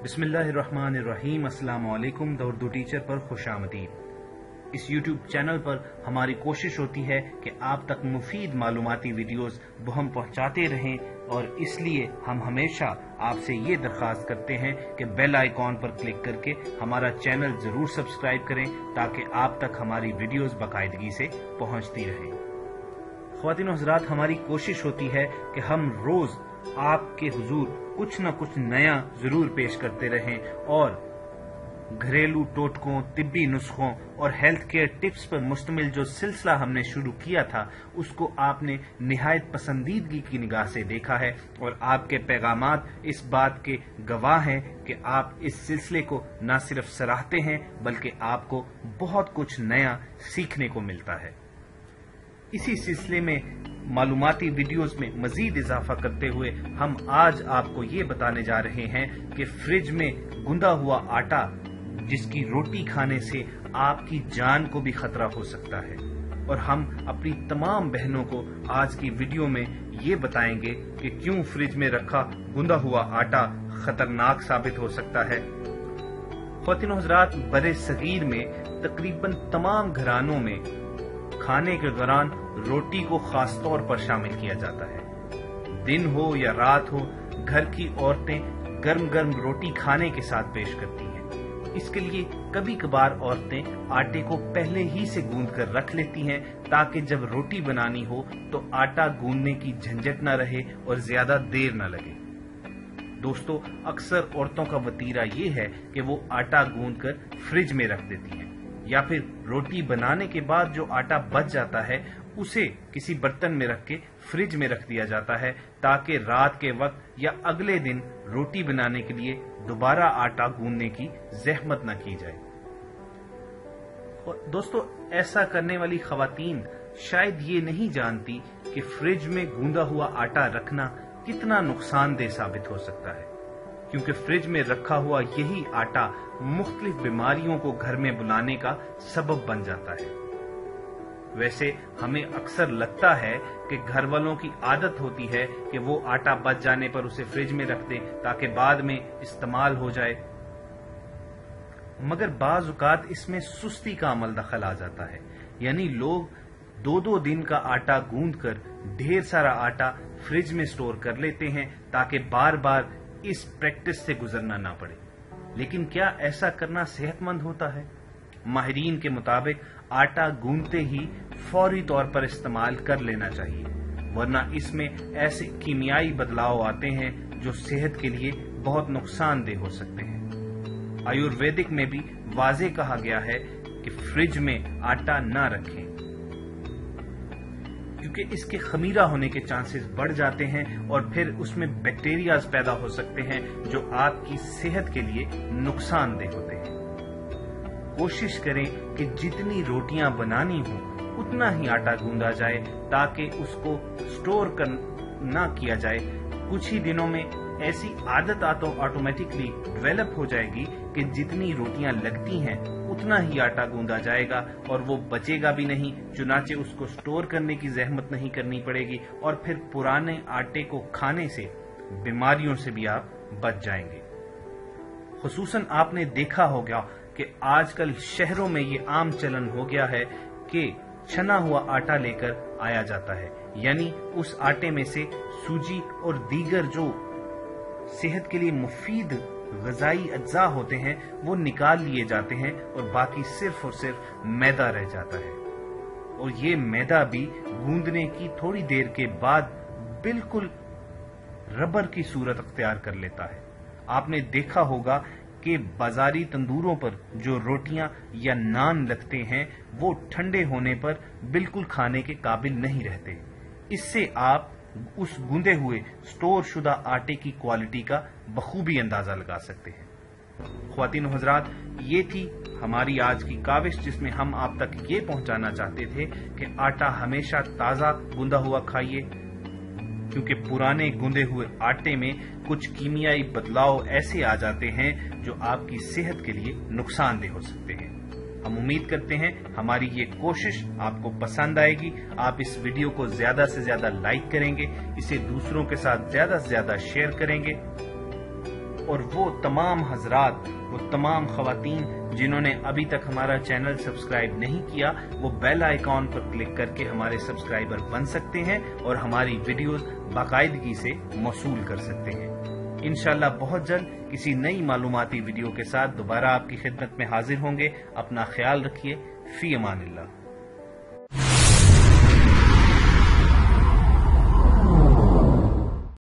बिस्मिल्लाहिर्रहमानिर्रहीम। अस्सलाम वालेकुम। द उर्दू टीचर पर खुश आमदीद। इस यूट्यूब चैनल पर हमारी कोशिश होती है कि आप तक मुफीद मालूमाती वीडियोस हम पहुंचाते रहें, और इसलिए हम हमेशा आपसे ये दरख्वास्त करते हैं कि बेल आइकॉन पर क्लिक करके हमारा चैनल जरूर सब्सक्राइब करें ताकि आप तक हमारी वीडियोस बाकायदगी से पहुंचती रहें। ख्वातीन और हज़रात, हमारी कोशिश होती है कि हम रोज आपके हुजूर कुछ न कुछ नया जरूर पेश करते रहें, और घरेलू टोटकों, तिब्बी नुस्खों और हेल्थ केयर टिप्स पर मुश्तमिल जो सिलसिला हमने शुरू किया था उसको आपने निहायत पसंदीदगी की निगाह से देखा है, और आपके पैगामात इस बात के गवाह हैं कि आप इस सिलसिले को न सिर्फ सराहते हैं बल्कि आपको बहुत कुछ नया सीखने को मिलता है। इसी सिलसिले में मालूमाती वीडियोस में मजीद इजाफा करते हुए हम आज आपको ये बताने जा रहे हैं कि फ्रिज में गुंदा हुआ आटा जिसकी रोटी खाने से आपकी जान को भी खतरा हो सकता है, और हम अपनी तमाम बहनों को आज की वीडियो में ये बताएंगे कि क्यों फ्रिज में रखा गुंदा हुआ आटा खतरनाक साबित हो सकता है। ख्वातीन और हज़रात, बड़े सगीर में तकरीबन तमाम घरानों में खाने के दौरान रोटी को खास तौर पर शामिल किया जाता है। दिन हो या रात हो, घर की औरतें गर्म गर्म रोटी खाने के साथ पेश करती हैं। इसके लिए कभी कभार औरतें आटे को पहले ही से गूंद कर रख लेती हैं ताकि जब रोटी बनानी हो तो आटा गूंदने की झंझट न रहे और ज्यादा देर न लगे। दोस्तों, अक्सर औरतों का वतीरा ये है कि वो आटा गूंद कर फ्रिज में रख देती हैं, या फिर रोटी बनाने के बाद जो आटा बच जाता है उसे किसी बर्तन में रख के फ्रिज में रख दिया जाता है ताकि रात के वक्त या अगले दिन रोटी बनाने के लिए दोबारा आटा गूंदने की जहमत न की जाए। दोस्तों, ऐसा करने वाली खवातीन शायद ये नहीं जानती कि फ्रिज में गूंदा हुआ आटा रखना कितना नुकसानदेह साबित हो सकता है, क्योंकि फ्रिज में रखा हुआ यही आटा मुख्तलिफ बीमारियों को घर में बुलाने का सबब बन जाता है। वैसे हमें अक्सर लगता है कि घर वालों की आदत होती है कि वो आटा बच जाने पर उसे फ्रिज में रख दें ताकि बाद में इस्तेमाल हो जाए, मगर बाज़ औक़ात इसमें सुस्ती का अमल दखल आ जाता है। यानी लोग 2-2 दिन का आटा गूंद कर ढेर सारा आटा फ्रिज में स्टोर कर लेते हैं ताकि बार बार इस प्रैक्टिस से गुजरना ना पड़े। लेकिन क्या ऐसा करना सेहतमंद होता है? माहिरीन के मुताबिक आटा गूंदते ही फौरी तौर पर इस्तेमाल कर लेना चाहिए, वरना इसमें ऐसे कीमियाई बदलाव आते हैं जो सेहत के लिए बहुत नुकसानदेह हो सकते हैं। आयुर्वेदिक में भी वाज़ेह कहा गया है कि फ्रिज में आटा न रखें, क्योंकि इसके खमीरा होने के चांसेस बढ़ जाते हैं और फिर उसमें बैक्टीरियाज पैदा हो सकते हैं जो आपकी सेहत के लिए नुकसानदेह होते हैं। कोशिश करें कि जितनी रोटियां बनानी हो उतना ही आटा गूंदा जाए ताकि उसको स्टोर ना किया जाए। कुछ ही दिनों में ऐसी आदत ऑटोमेटिकली डेवलप हो जाएगी कि जितनी रोटियां लगती हैं उतना ही आटा गूंदा जाएगा और वो बचेगा भी नहीं, चुनाचे उसको स्टोर करने की जहमत नहीं करनी पड़ेगी, और फिर पुराने आटे को खाने से बीमारियों से भी आप बच जाएंगे। खुसूसन आपने देखा होगा कि आजकल शहरों में ये आम चलन हो गया है कि छना हुआ आटा लेकर आया जाता है, यानी उस आटे में से सूजी और दीगर जो सेहत के लिए मुफीद ग़िज़ाई अज्जा होते हैं वो निकाल लिए जाते हैं और बाकी सिर्फ और सिर्फ मैदा रह जाता है, और ये मैदा भी गूंदने की थोड़ी देर के बाद बिल्कुल रबर की सूरत अख्तियार कर लेता है। आपने देखा होगा कि बाजारी तंदूरों पर जो रोटियां या नान लगते हैं वो ठंडे होने पर बिल्कुल खाने के काबिल नहीं रहते। इससे आप उस गूंदे हुए स्टोर शुदा आटे की क्वालिटी का बखूबी अंदाजा लगा सकते हैं। ख्वातीन और हज़रात, ये थी हमारी आज की काविश जिसमें हम आप तक ये पहुंचाना चाहते थे कि आटा हमेशा ताज़ा गूंदा हुआ खाइए, क्योंकि पुराने गूंदे हुए आटे में कुछ कीमियाई बदलाव ऐसे आ जाते हैं जो आपकी सेहत के लिए नुकसानदेह हो सकते हैं। हम उम्मीद करते हैं हमारी ये कोशिश आपको पसंद आएगी। आप इस वीडियो को ज्यादा से ज्यादा लाइक करेंगे, इसे दूसरों के साथ ज्यादा से ज्यादा शेयर करेंगे। اور وہ تمام حضرات، وہ تمام خواتین جنہوں نے ابھی تک ہمارا چینل سبسکرائب نہیں کیا، وہ بیل آئیکن پر کلک کر کے ہمارے سبسکرائبر بن سکتے ہیں اور ہماری ویڈیوز باقاعدگی سے موصول کر سکتے ہیں۔ انشاءاللہ بہت جلد کسی نئی معلوماتی ویڈیو کے ساتھ دوبارہ آپ کی خدمت میں حاضر ہوں گے۔ اپنا خیال رکھیے۔ فی امان اللہ۔